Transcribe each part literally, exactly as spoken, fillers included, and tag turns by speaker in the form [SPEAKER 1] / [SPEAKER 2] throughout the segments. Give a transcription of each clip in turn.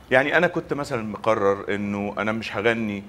[SPEAKER 1] يعني انا كنت مثلا مقرر انه انا مش هغني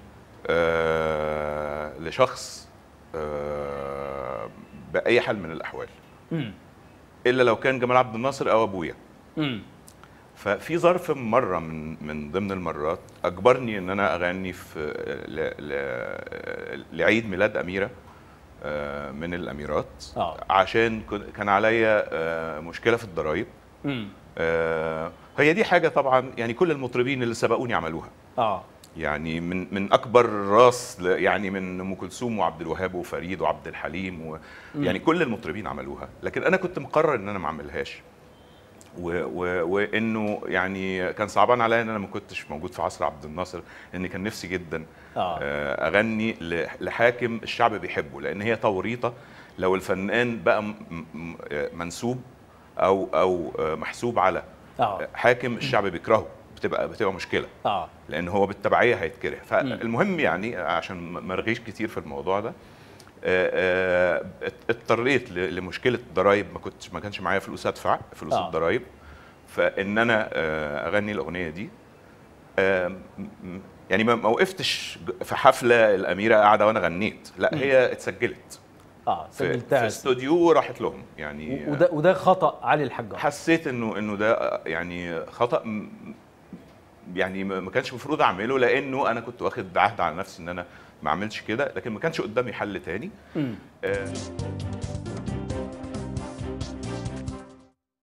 [SPEAKER 1] آه لشخص آه باي حال من الاحوال،
[SPEAKER 2] امم
[SPEAKER 1] الا لو كان جمال عبد الناصر او ابويا.
[SPEAKER 2] امم
[SPEAKER 1] ففي ظرف مره من من ضمن المرات اجبرني ان انا اغني في ل... ل... لعيد ميلاد اميره آه من الاميرات،
[SPEAKER 2] اه
[SPEAKER 1] عشان كن- كان عليا آه مشكله في الضرايب.
[SPEAKER 2] امم
[SPEAKER 1] آه هي دي حاجه طبعا يعني كل المطربين اللي سبقوني عملوها،
[SPEAKER 2] اه
[SPEAKER 1] يعني من من اكبر راس ل- يعني من ام كلثوم وعبد الوهاب وفريد وعبد الحليم و يعني
[SPEAKER 2] امم
[SPEAKER 1] كل المطربين عملوها، لكن انا كنت مقرر ان انا ما اعملهاش. و- و- وانه يعني كان صعبان عليا ان انا ما كنتش موجود في عصر عبد الناصر، لان كان نفسي جدا
[SPEAKER 2] اه
[SPEAKER 1] آه، اغني ل- لحاكم الشعب بيحبه، لان هي توريطه. لو الفنان بقى م- م- آه، منسوب او او آه، محسوب على
[SPEAKER 2] اه
[SPEAKER 1] حاكم الشعب بيكرهه، بتبقى بتبقى مشكله،
[SPEAKER 2] اه
[SPEAKER 1] لان هو بالتبعيه هيتكره.
[SPEAKER 2] امم
[SPEAKER 1] فالمهم يعني عشان ما ارغيش كتير في الموضوع ده، آه، آه، اضطريت ل- لمشكله ضرائب، ما كنتش ما كانش معايا فلوس ادفع فلوس
[SPEAKER 2] اه
[SPEAKER 1] الضرائب، فان انا آه، اغني الاغنيه دي. آه، م- م- يعني ما ما وقفتش ج- في حفله الاميره قاعده وانا غنيت، لا
[SPEAKER 2] امم
[SPEAKER 1] هي اتسجلت
[SPEAKER 2] اه
[SPEAKER 1] في في
[SPEAKER 2] سجلتها.
[SPEAKER 1] استوديو وراحت لهم
[SPEAKER 2] و-
[SPEAKER 1] يعني. آه،
[SPEAKER 2] وده وده خطأ علي الحجار.
[SPEAKER 1] حسيت انه انه ده آه، يعني خطأ، م- يعني ما ما كانش المفروض اعمله، لانه انا كنت واخد عهد على نفسي ان انا ما اعملش كده، لكن ما كانش قدامي حل تاني.
[SPEAKER 2] امم
[SPEAKER 1] آه،